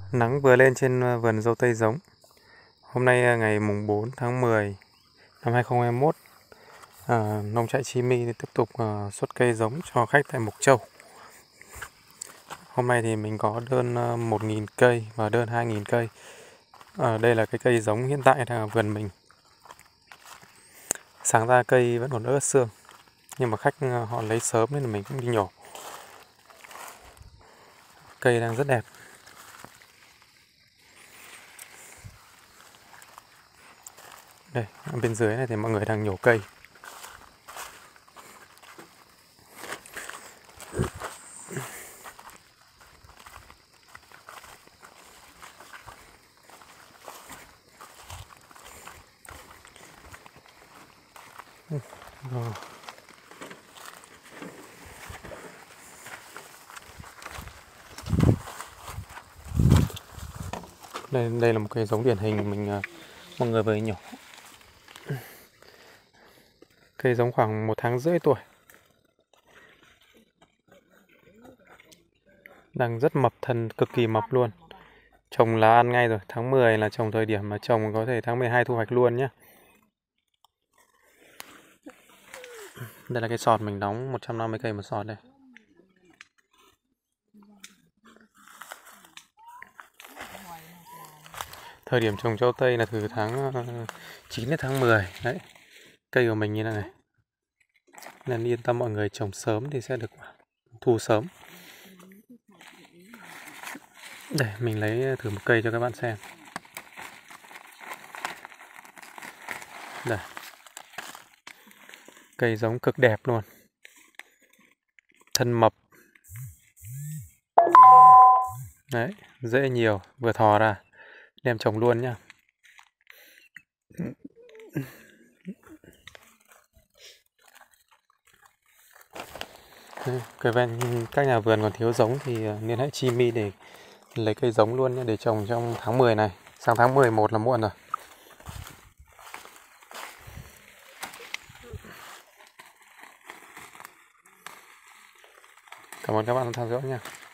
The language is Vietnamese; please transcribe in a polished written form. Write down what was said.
Nắng vừa lên trên vườn dâu tây giống. Hôm nay ngày mùng 4 tháng 10 năm 2021, nông trại Chimi tiếp tục xuất cây giống cho khách tại Mộc Châu. Hôm nay thì mình có đơn 1.000 cây và đơn 2.000 cây. Đây là cái cây giống hiện tại là vườn mình. Sáng ra cây vẫn còn ướt sương, nhưng mà khách họ lấy sớm nên là mình cũng đi nhổ. Cây đang rất đẹp. Đây, bên dưới này thì mọi người đang nhổ cây. Đây là một cây giống điển hình mình mọi người với nhổ. Cây giống khoảng 1 tháng rưỡi tuổi. Đang rất mập, thân cực kỳ mập luôn. Trồng là ăn ngay rồi. Tháng 10 là trồng thời điểm mà trồng có thể tháng 12 thu hoạch luôn nhé. Đây là cái sọt mình đóng 150 cây một sọt đây. Thời điểm trồng dâu tây là từ tháng 9 đến tháng 10. Đấy. Cây của mình như thế này. Nên yên tâm mọi người trồng sớm thì sẽ được thu sớm. Đây, mình lấy thử một cây cho các bạn xem. Đây. Cây giống cực đẹp luôn. Thân mập. Đấy, rễ nhiều, vừa thò ra. Đem trồng luôn nhá. Các nhà vườn còn thiếu giống thì liên hệ Chimi để lấy cây giống luôn nhé, để trồng trong tháng 10 này. Sang tháng 11 là muộn rồi. Cảm ơn các bạn đã theo dõi nha.